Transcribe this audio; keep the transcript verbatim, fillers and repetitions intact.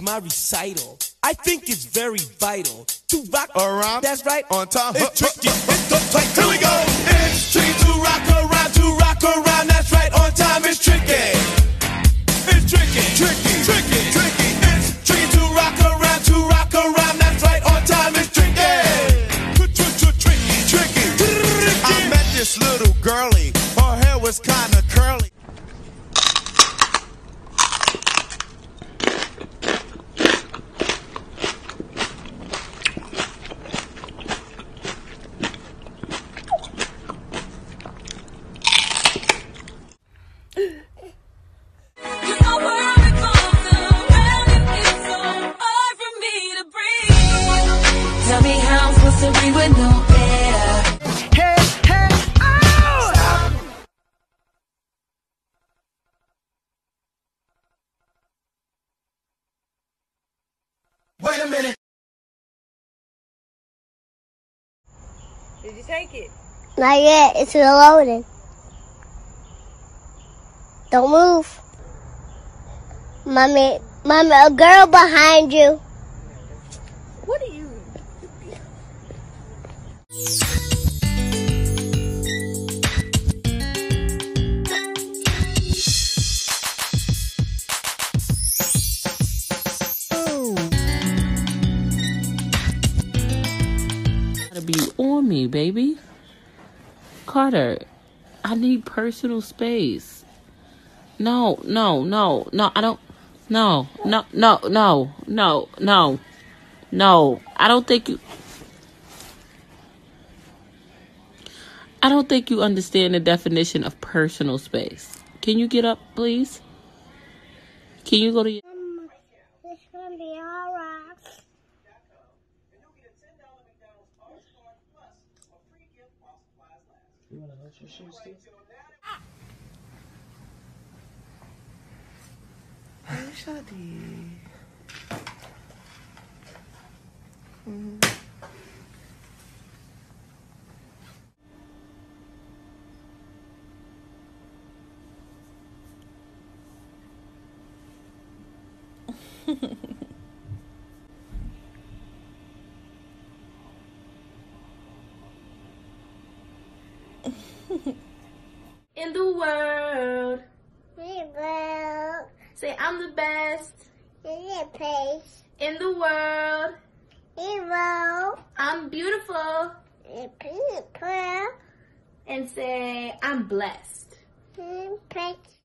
my recital. I think it's very vital to rock around. That's right. On time. It's tricky. It's the tight. Here we go. It's tricky to rock around, to rock around. That's right. On time. It's tricky. It's tricky. Tricky. Tricky. Tricky. It's tricky to rock around, to rock around. That's right. On time. It's tricky. Tricky. Tricky. I met this little girlie. Her hair was kind of curly. Tell me how I'm supposed to breathe with no air. Hey, hey, oh! Stop. Wait a minute. Did you take it? Not yet. It's still loading. Don't move. Mommy, mommy, a girl behind you. What are you? Gotta be on me, baby. Carter, I need personal space. No, no, no, no, I don't. No, no, no, no, no, no, no. I don't think you. I don't think you understand the definition of personal space. Can you get up, please? Can you go to your... Um, it's gonna be all right. You wanna let your shoes, Steve? In the world. We will. Say I'm the best. In your place. In the world. We will. I'm beautiful. In people. And say I'm blessed. In place.